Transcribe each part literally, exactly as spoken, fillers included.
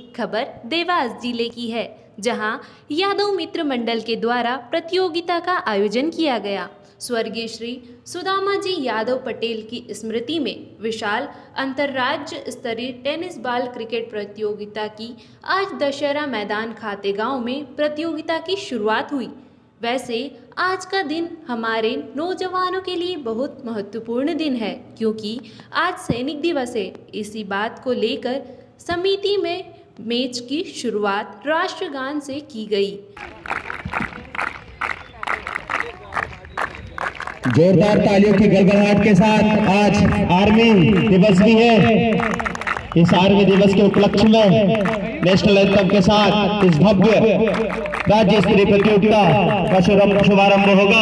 खबर देवास जिले की है, जहां यादव मित्र मंडल के द्वारा प्रतियोगिता का आयोजन किया गया। स्वर्गीय श्री सुदामा जी यादव पटेल की स्मृति में विशाल अंतर्राज्य स्तरीय टेनिस बॉल क्रिकेट प्रतियोगिता की आज दशहरा मैदान खातेगांव में प्रतियोगिता की शुरुआत हुई। वैसे आज का दिन हमारे नौजवानों के लिए बहुत महत्वपूर्ण दिन है, क्योंकि आज सैनिक दिवस है। इसी बात को लेकर समिति में मैच की शुरुआत राष्ट्रगान से की गई। जोरदार तालियों की गड़गड़ाहट के साथ आज आर्मी दिवस भी है। इस आर्मी दिवस के उपलक्ष्य में नेशनल एंथम के साथ इस भव्य राज्य स्तरीय प्रतियोगिता का शुभारंभ होगा।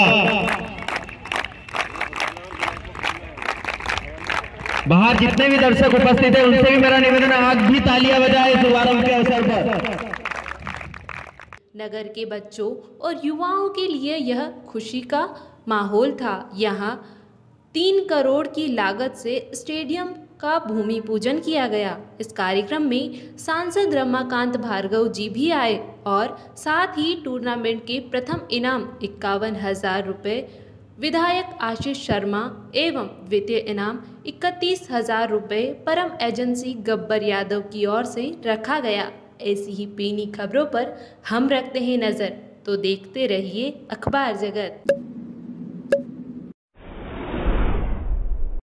बाहर जितने भी दर्शक उपस्थित हैं उनसे भी मेरा निवेदन है, आज भी तालियां बजाएं शुभारंभ के अवसर पर। नगर के बच्चों और युवाओं के लिए यह खुशी का माहौल था। यहाँ तीन करोड़ की लागत से स्टेडियम का भूमि पूजन किया गया। इस कार्यक्रम में सांसद रमाकांत भार्गव जी भी आए और साथ ही टूर्नामेंट के प्रथम इनाम इक्यावन हजार रुपये, विधायक आशीष शर्मा एवं द्वितीय इनाम इकतीस हजार रुपये परम एजेंसी गब्बर यादव की ओर से रखा गया। ऐसी ही पीनी खबरों पर हम रखते हैं नज़र, तो देखते रहिए अखबार जगत।